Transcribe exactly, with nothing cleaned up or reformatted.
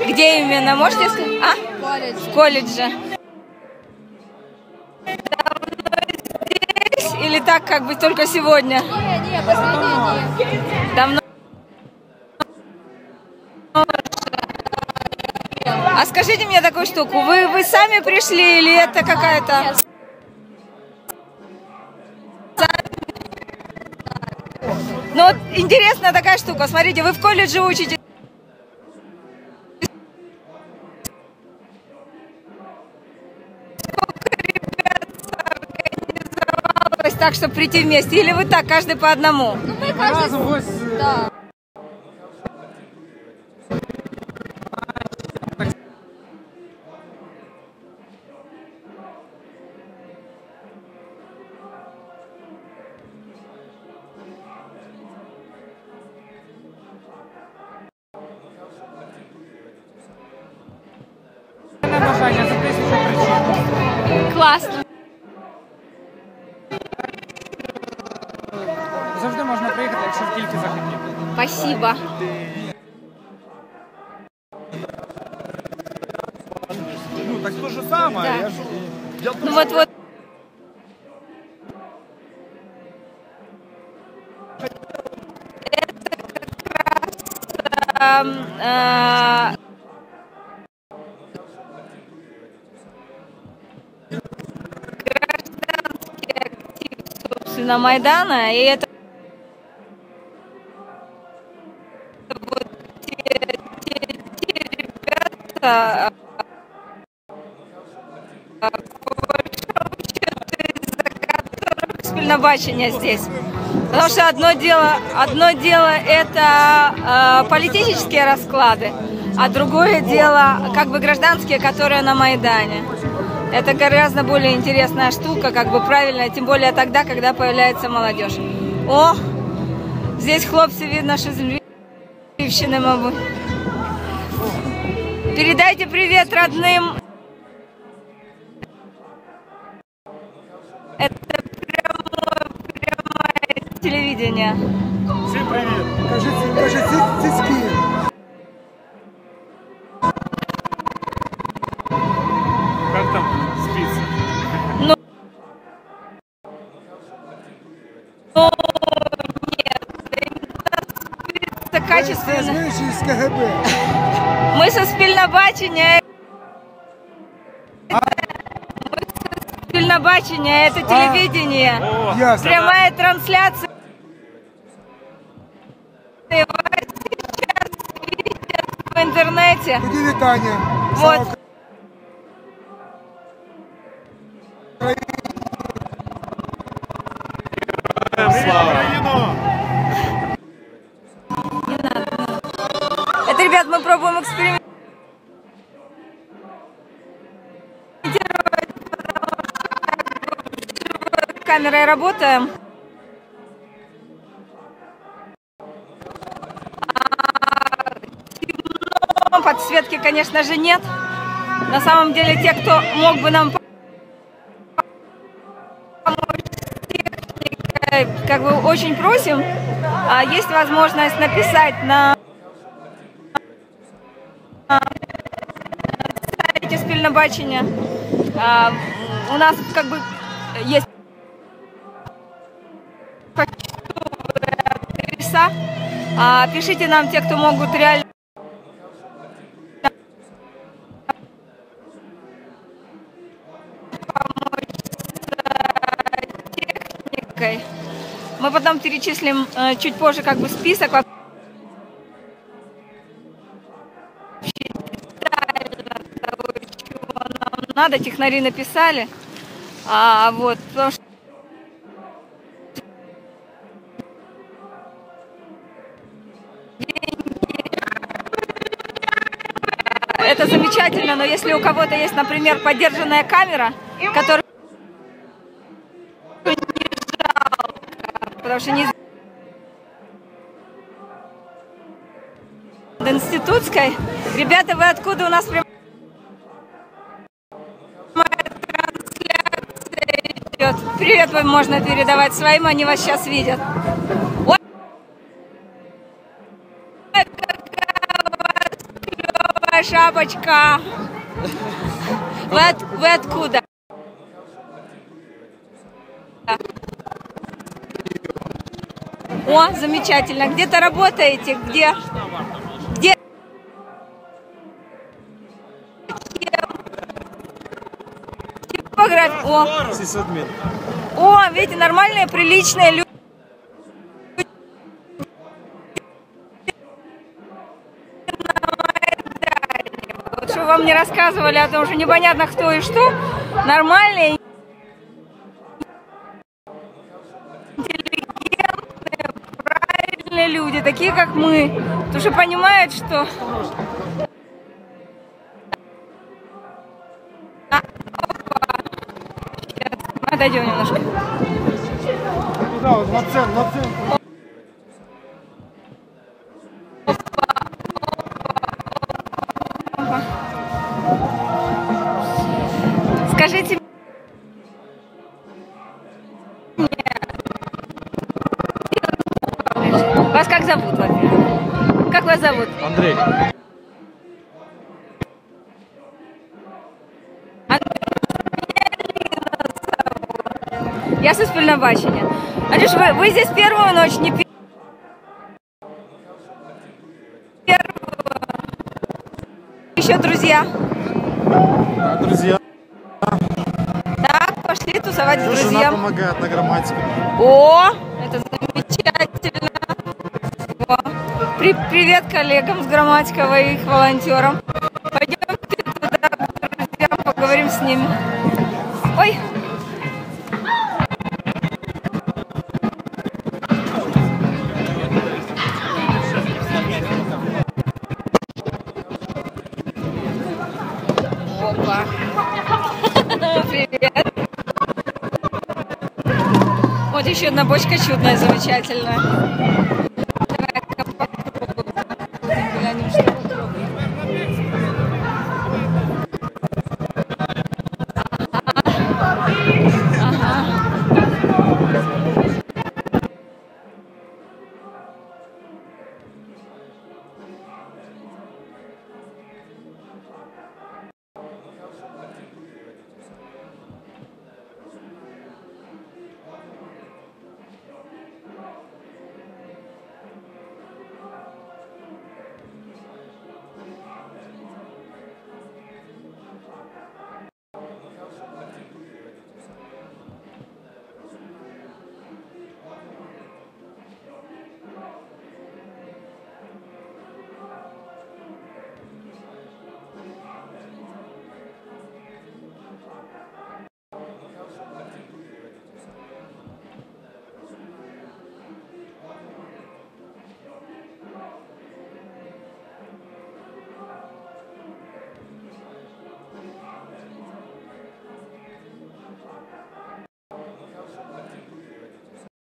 Где именно? Можете сказать? А? В колледже. В колледже. Здесь или так, как бы только сегодня? Не, не, последние дни. Давно. А скажите мне такую штуку, вы, вы сами пришли или это какая-то... Ну вот интересная такая штука, смотрите, вы в колледже учитесь. Сколько ребят организовалось так, чтобы прийти вместе? Или вы так, каждый по одному? Ну мы каждый... Да. Бажання за тисячу причин. Классно. Завжди можна приїхати, якщо тільки захотіти. Спасибо. Ну, так то же самое. Да. Я ж... Я Ну вот, вот. Это как раз... эм, э, гражданский актив, собственно, Майдана, и это вот те, те, те ребята, по большому счету, из-за которых спільнобачення здесь. Потому что одно дело, одно дело это э, политические расклады, а другое дело как бы гражданские, которые на Майдане. Это гораздо более интересная штука, как бы правильная, тем более тогда, когда появляется молодежь. О, здесь хлопцы видно, что з Львівщини, мабуть. Передайте привет родным. Это прямое, прямое телевидение. Всем привет. Кажется, кажется, цицки. Как там спится? Ну, ну нет, это качественно. Знаешь, из КГБ. Мы со спільнобачення. Спільнобачення, это телевидение. Ясно. Прямая трансляция. Вас сейчас видят в интернете. Тоді вітання. Вот. Это, ребят, мы пробуем экспериментировать, камерой работаем. Темно, подсветки, конечно же, нет. На самом деле, те, кто мог бы нам помочь с техникой, как бы очень просим. А есть возможность написать на сайте спільнобачення. А, у нас как бы есть почтовые адреса. А, пишите нам те, кто могут реально помочь с техникой. Мы потом перечислим э, чуть позже как бы список. Надо, технари написали, а вот, потому что это замечательно, но если у кого-то есть, например, подержанная камера, которую не жалко, потому что не институтской. Ребята, вы откуда? У нас прям идет. Привет вам можно передавать своим, они вас сейчас видят. Ой, какая у вас клевая шапочка. Вы, от, вы откуда? О, замечательно. Где-то работаете? Где? Где? Типограф... О. О, видите, нормальные, приличные люди. Вот что вам не рассказывали о том, что непонятно кто и что. Нормальные, интеллигентные, правильные люди, такие как мы. Потому что понимают, что... А, опа. Сейчас, отойдем немножко. Куда? Вот на цен, на цен. Скажите мне, вас как зовут, во-первых? Как вас зовут? Андрей. Я со Спільнобачення. Андрюш, вы, вы здесь первую ночь, не первую. Еще друзья? Да, друзья. Так, пошли тусовать с Жена друзьям. помогает на грамматике. О, это замечательно. О, при, привет коллегам с Грамматикова и их волонтерам. Пойдемте туда к друзьям, поговорим с ними. Ой. Опа. Привет. Вот еще одна бочка чудная, замечательная.